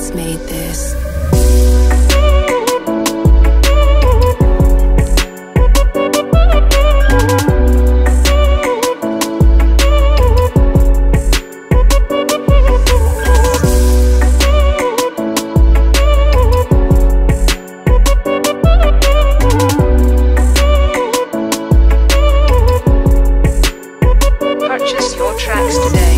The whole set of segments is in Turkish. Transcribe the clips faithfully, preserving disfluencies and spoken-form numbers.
Beats made this. Purchase your tracks today.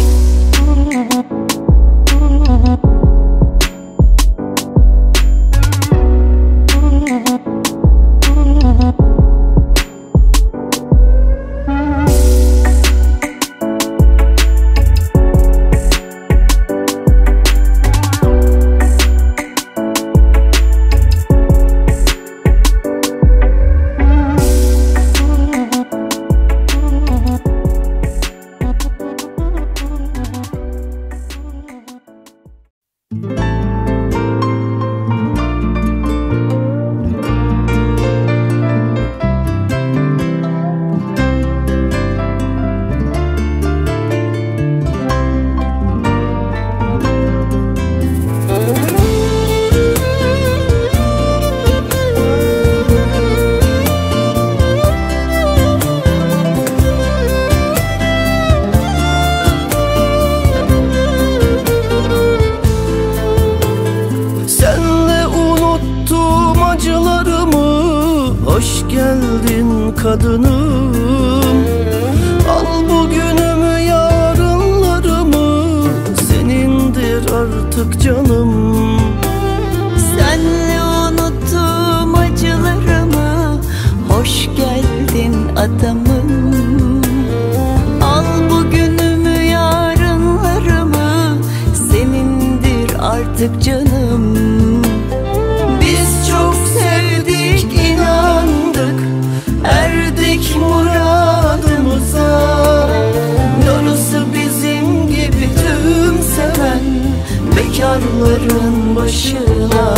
Hoş geldin kadınım. Al bugünümü yarınlarımı, senindir artık canım. Senle unuttum acılarımı, hoş geldin adamım. Al bugünümü yarınlarımı, senindir artık canım. Biz çok sevdik, inandık, erdik muradımıza. Darısı bizim gibi tüm seven bekarların başına.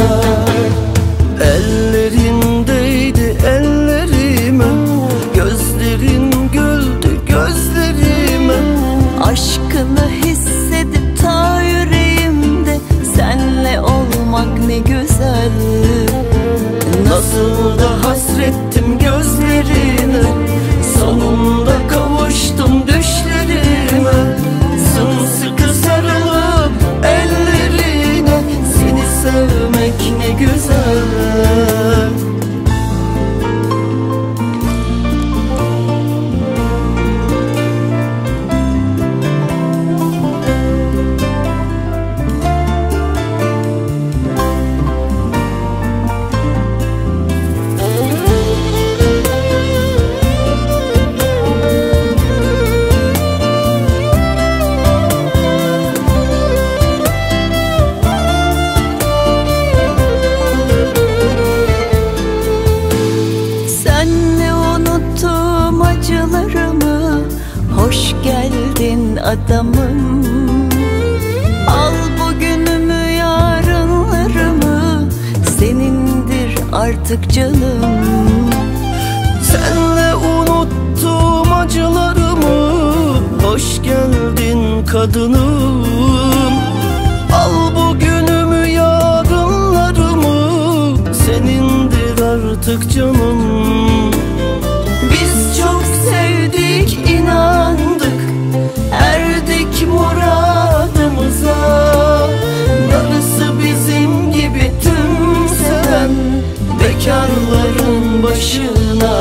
Ellerindeydi ellerime, gözlerin güldü gözlerime. Aşkını hissedip ta yüreğimde, senle olmak ne güzel. Nasıl da hasrettim gözlerine, sonunda kavuştum düşlerime. Sımsıkı sarılıp ellerine, seni sevmek ne güzel. Hoş geldin adamım. Al bugünümü yarınlarımı, senindir artık canım. Senle unuttum acılarımı, hoş geldin kadınım. Al bugünümü yarınlarımı, senindir artık canım. Biz çok sevdik, inandık, erdik muradımıza. Darısı bizim gibi tüm seven bekarların başına.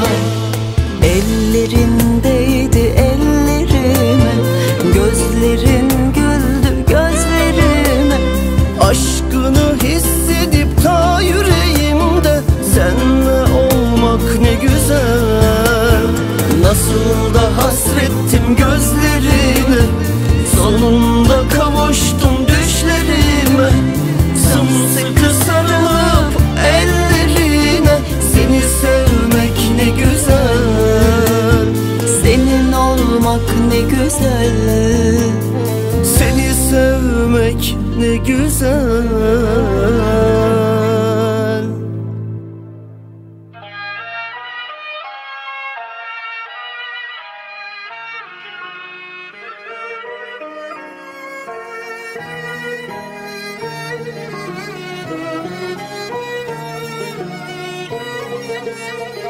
Ellerindeydi ellerime, gözlerin güldü gözlerime. Aşkını hissedip ta yüreğimde, seninle olmak ne güzel. Nasıl da hasrettim gözlerine, sonunda kavuştum düşlerime. Sımsıkı sarılıp ellerine, seni sevmek ne güzel. Senin olmak ne güzel. Seni sevmek ne güzel. Müzik